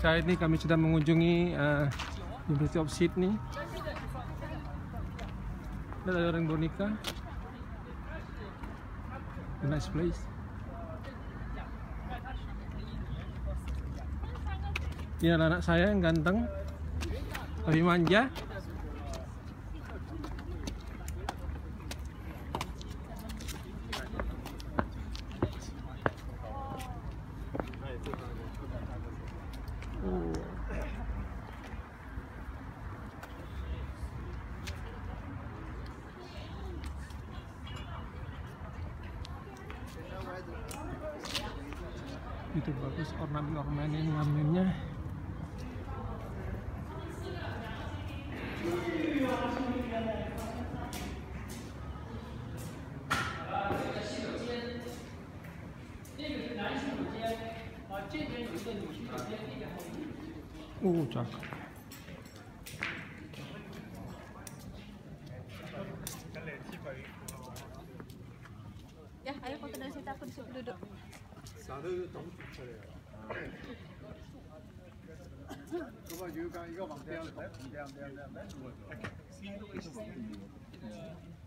Kali ini kami sudah mengunjungi University of Sydney. Ada orang boneka. A nice place. Ini anak saya yang ganteng, lebih manja. Itu bagus ornamen-ornamennya. Cakep. Ya, ayo foto dari situ, aku disuruh duduk. Coba juga ikan bang,